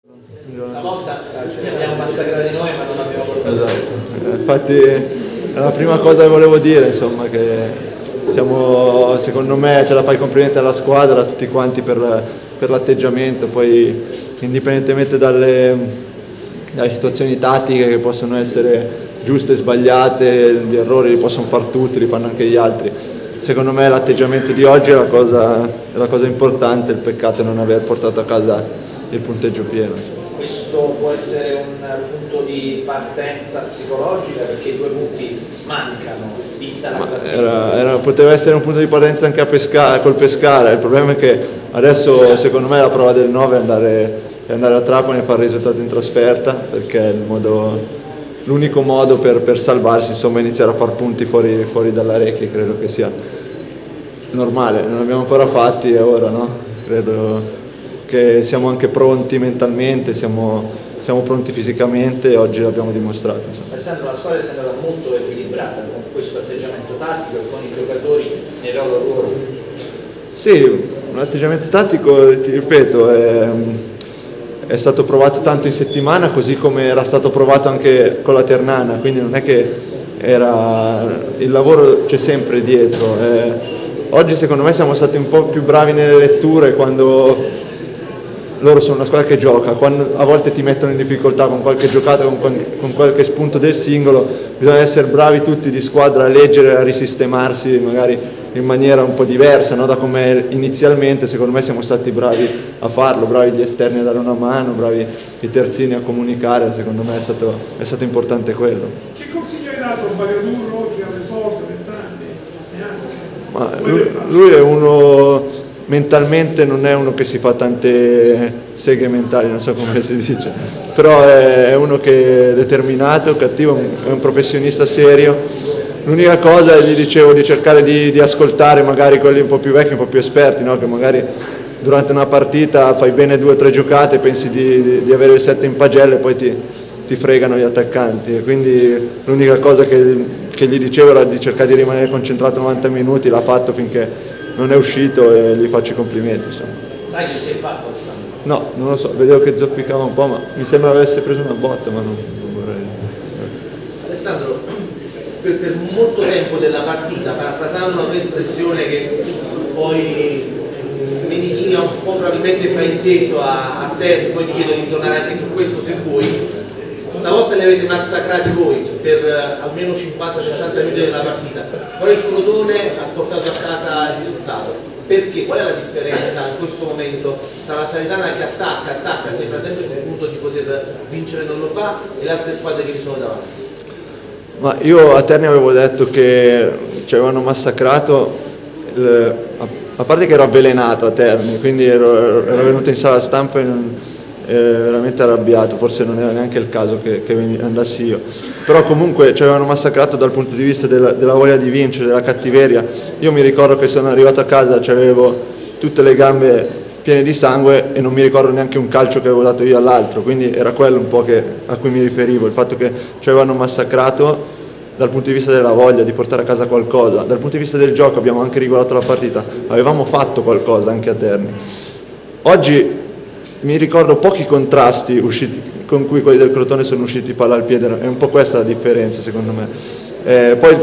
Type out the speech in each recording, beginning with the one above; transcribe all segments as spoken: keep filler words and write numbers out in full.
Stavolta li abbiamo massacrati noi ma non abbiamo portato. Esatto. Infatti è la prima cosa che volevo dire, insomma, che siamo, secondo me, ce la fai complimenti alla squadra, a tutti quanti per, per l'atteggiamento, poi indipendentemente dalle, dalle situazioni tattiche che possono essere giuste e sbagliate, gli errori li possono far tutti, li fanno anche gli altri. Secondo me l'atteggiamento di oggi è la cosa, è la cosa importante, il peccato è non aver portato a casa il punteggio pieno. Questo può essere un punto di partenza psicologica perché i due punti mancano, vista la classifica. Era, era, poteva essere un punto di partenza anche a Pescara, col Pescara, il problema è che adesso secondo me la prova del nove è andare, è andare a Trapani e fare il risultato in trasferta, perché è il modo, l'unico modo per, per salvarsi, insomma, iniziare a far punti fuori, fuori dalla Recchi, credo che sia normale, non abbiamo ancora fatti e ora no? Credo che siamo anche pronti mentalmente, siamo, siamo pronti fisicamente e oggi l'abbiamo dimostrato. Pensando la squadra è andata molto equilibrata con questo atteggiamento tattico e con i giocatori nei loro ruoli. Sì, un atteggiamento tattico, ti ripeto, è, è stato provato tanto in settimana, così come era stato provato anche con la Ternana, quindi non è che era, il lavoro c'è sempre dietro. Eh, oggi secondo me siamo stati un po' più bravi nelle letture quando loro sono una squadra che gioca, quando a volte ti mettono in difficoltà con qualche giocata, con, con qualche spunto del singolo, bisogna essere bravi tutti di squadra a leggere, a risistemarsi magari in maniera un po' diversa, no? Da come inizialmente. Secondo me siamo stati bravi a farlo, bravi gli esterni a dare una mano, bravi i terzini a comunicare, secondo me è stato, è stato importante quello. Che consiglio hai dato a Bagaduro oggi all'esordio, vent'anni? Ma lui, lui è uno... mentalmente non è uno che si fa tante seghe mentali, non so come si dice, però è uno che è determinato, cattivo, è un professionista serio. L'unica cosa, gli dicevo, di cercare di, di ascoltare magari quelli un po' più vecchi, un po' più esperti, no? Che magari durante una partita fai bene due o tre giocate, pensi di, di, di avere il sette in pagelle e poi ti, ti fregano gli attaccanti, e quindi l'unica cosa che, che gli dicevo era di cercare di rimanere concentrato novanta minuti, l'ha fatto finché non è uscito e gli faccio i complimenti, insomma. Sai che si è fatto Alessandro? No, non lo so, vedevo che zoppicava un po', ma mi sembra avesse preso una botta, ma non, non vorrei. Alessandro, per, per molto tempo della partita, parafrasando una tua espressione che poi Menichini ha un po' probabilmente frainteso a, a te, poi ti chiedo di tornare anche su questo se vuoi. Stavolta li avete massacrati voi per uh, almeno cinquanta sessanta minuti della partita, però il Crotone ha portato a casa il risultato. Perché? Qual è la differenza in questo momento tra la Salernitana che attacca, attacca, sembra sempre sul punto di poter vincere e non lo fa, e le altre squadre che gli sono davanti? Ma io a Terni avevo detto che ci avevano massacrato, il, a, a parte che ero avvelenato a Terni, quindi ero, ero venuto in sala stampa e non, Eh, veramente arrabbiato, forse non era neanche il caso che, che andassi io, però comunque ci avevano massacrato dal punto di vista della, della voglia di vincere, della cattiveria. Io mi ricordo che sono arrivato a casa, avevo tutte le gambe piene di sangue e non mi ricordo neanche un calcio che avevo dato io all'altro, quindi era quello un po' che, a cui mi riferivo, il fatto che ci avevano massacrato dal punto di vista della voglia di portare a casa qualcosa. Dal punto di vista del gioco abbiamo anche regolato la partita, avevamo fatto qualcosa anche a Terni. Oggi mi ricordo pochi contrasti usciti, con cui quelli del Crotone sono usciti palla al piede, è un po' questa la differenza secondo me. Eh, poi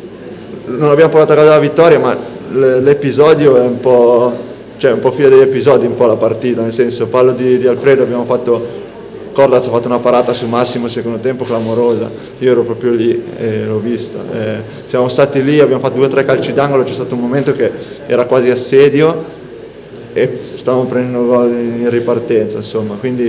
non abbiamo portato a casa la vittoria, ma l'episodio è un po', cioè un po' figlio degli episodi, un po' la partita, nel senso, parlo di, di Alfredo, abbiamo fatto, Cordaz ha fatto una parata su Massimo il secondo tempo clamorosa, io ero proprio lì e l'ho vista. Eh, siamo stati lì, abbiamo fatto due o tre calci d'angolo, c'è stato un momento che era quasi assedio e stavamo prendendo gol in ripartenza, insomma, quindi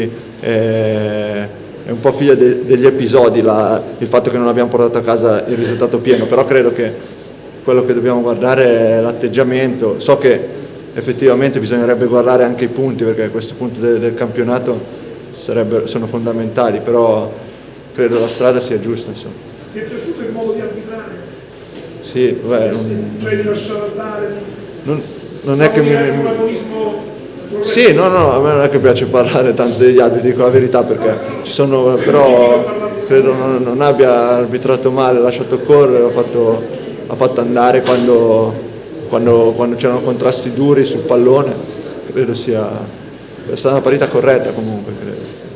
eh, è un po' figlio de degli episodi la, il fatto che non abbiamo portato a casa il risultato pieno, però credo che quello che dobbiamo guardare è l'atteggiamento. So che effettivamente bisognerebbe guardare anche i punti, perché a questo punto de del campionato sarebbero, sono fondamentali, però credo la strada sia giusta, insomma. Ti è piaciuto il modo di arbitrare? Sì, beh, non, cioè di lasciare andare? Non, non è che mi... un agonismo... Sì, no, no, a me non è che piace parlare tanto degli arbitri, dico la verità, perché ci sono, però credo non, non abbia arbitrato male, ha lasciato correre, ha fatto, ha fatto andare quando, quando, quando c'erano contrasti duri sul pallone, credo sia, è stata una partita corretta comunque, credo.